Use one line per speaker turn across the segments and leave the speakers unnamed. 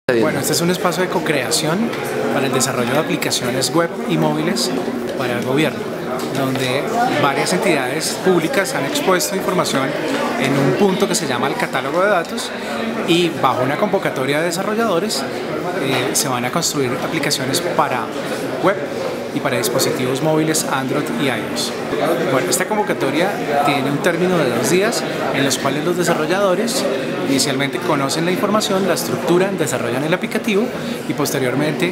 Bueno, este es un espacio de co-creación para el desarrollo de aplicaciones web y móviles para el gobierno, donde varias entidades públicas han expuesto información en un punto que se llama el catálogo de datos, y bajo una convocatoria de desarrolladores se van a construir aplicaciones para web y para dispositivos móviles Android y iOS. Bueno, esta convocatoria tiene un término de 2 días en los cuales los desarrolladores inicialmente conocen la información, la estructuran, desarrollan el aplicativo y posteriormente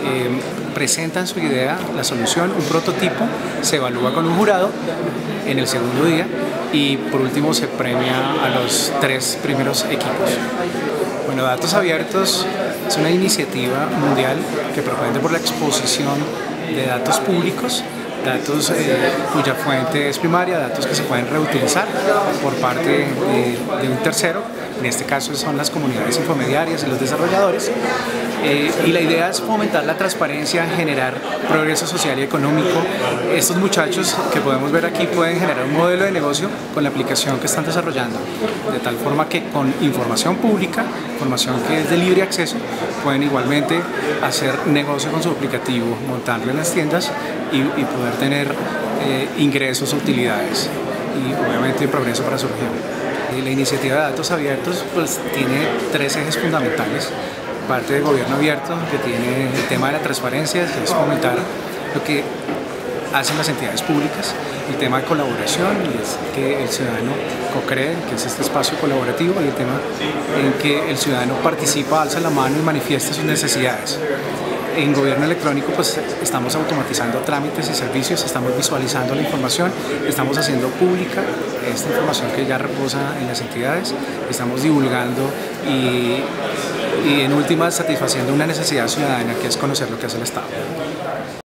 presentan su idea, la solución, un prototipo, se evalúa con un jurado en el segundo día y por último se premia a los 3 primeros equipos. Bueno, Datos Abiertos es una iniciativa mundial que propende por la exposición de datos públicos, datos cuya fuente es primaria, datos que se pueden reutilizar por parte de un tercero, en este caso son las comunidades infomediarias y los desarrolladores, y la idea es fomentar la transparencia, generar progreso social y económico. Estos muchachos que podemos ver aquí pueden generar un modelo de negocio con la aplicación que están desarrollando, de tal forma que con información pública, información que es de libre acceso, pueden igualmente hacer negocio con su aplicativo, montarlo en las tiendas y poder tener ingresos, utilidades y obviamente progreso para su región. Y la iniciativa de Datos Abiertos pues tiene 3 ejes fundamentales. Parte del gobierno abierto, que tiene el tema de la transparencia, que es fomentar lo que hacen las entidades públicas, el tema de colaboración, y es que el ciudadano co-cree, que es este espacio colaborativo, y el tema en que el ciudadano participa, alza la mano y manifiesta sus necesidades. En gobierno electrónico pues estamos automatizando trámites y servicios, estamos visualizando la información, estamos haciendo pública esta información que ya reposa en las entidades, estamos divulgando y en últimas satisfaciendo una necesidad ciudadana, que es conocer lo que hace el Estado.